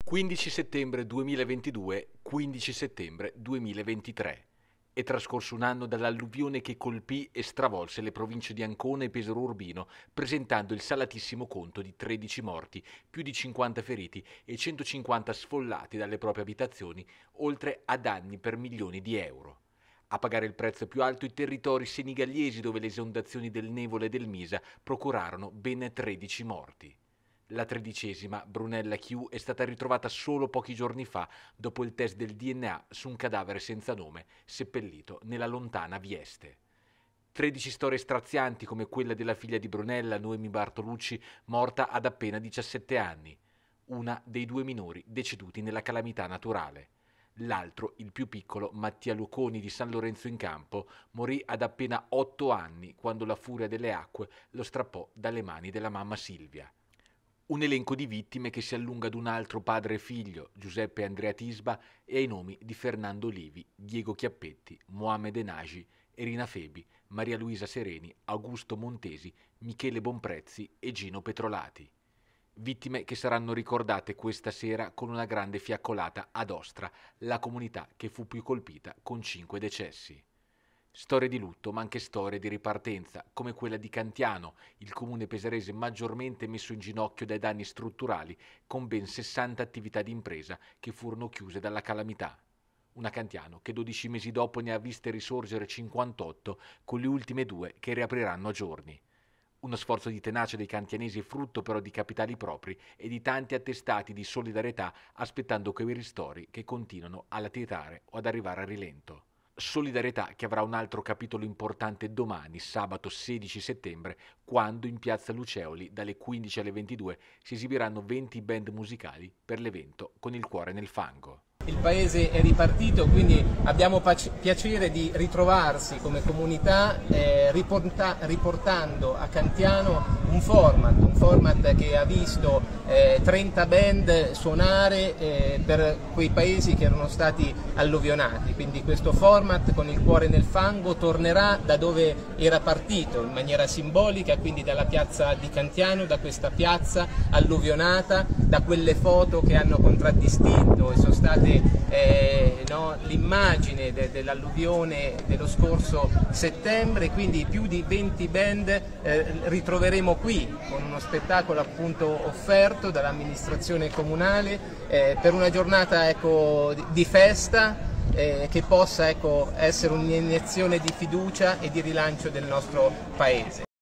15 settembre 2022, 15 settembre 2023. È trascorso un anno dall'alluvione che colpì e stravolse le province di Ancona e Pesaro Urbino, presentando il salatissimo conto di 13 morti, più di 50 feriti e 150 sfollati dalle proprie abitazioni, oltre a danni per milioni di euro. A pagare il prezzo più alto i territori senigallesi, dove le esondazioni del Nevole e del Misa procurarono ben 13 morti. La tredicesima, Brunella Chiù, è stata ritrovata solo pochi giorni fa dopo il test del DNA su un cadavere senza nome, seppellito nella lontana Vieste. 13 storie strazianti come quella della figlia di Brunella, Noemi Bartolucci, morta ad appena 17 anni. Una dei due minori deceduti nella calamità naturale. L'altro, il più piccolo, Mattia Luconi di San Lorenzo in Campo, morì ad appena 8 anni quando la furia delle acque lo strappò dalle mani della mamma Silvia. Un elenco di vittime che si allunga ad un altro padre e figlio, Giuseppe Andrea Tisba, e ai nomi di Fernando Olivi, Diego Chiappetti, Mohamed Enagi, Erina Febi, Maria Luisa Sereni, Augusto Montesi, Michele Bonprezzi e Gino Petrolati. Vittime che saranno ricordate questa sera con una grande fiaccolata ad Ostra, la comunità che fu più colpita con 5 decessi. Storie di lutto, ma anche storie di ripartenza, come quella di Cantiano, il comune pesarese maggiormente messo in ginocchio dai danni strutturali, con ben 60 attività di impresa che furono chiuse dalla calamità. Una Cantiano che 12 mesi dopo ne ha viste risorgere 58, con le ultime 2 che riapriranno a giorni. Uno sforzo di tenacia dei cantianesi, frutto però di capitali propri e di tanti attestati di solidarietà, aspettando quei ristori che continuano a latitare o ad arrivare a rilento. Solidarietà che avrà un altro capitolo importante domani, sabato 16 settembre, quando in piazza Luceoli dalle 15 alle 22 si esibiranno 20 band musicali per l'evento Con il cuore nel fango. Il paese è ripartito, quindi abbiamo piacere di ritrovarsi come comunità riportando a Cantiano un format che ha visto 30 band suonare per quei paesi che erano stati alluvionati, quindi questo format Con il cuore nel fango tornerà da dove era partito in maniera simbolica, quindi dalla piazza di Cantiano, da questa piazza alluvionata, da quelle foto che hanno contraddistinto e sono state l'immagine dell'alluvione dello scorso settembre. Quindi più di 20 band ritroveremo qui con uno spettacolo appunto offerto dall'amministrazione comunale per una giornata di festa che possa essere un'iniezione di fiducia e di rilancio del nostro paese.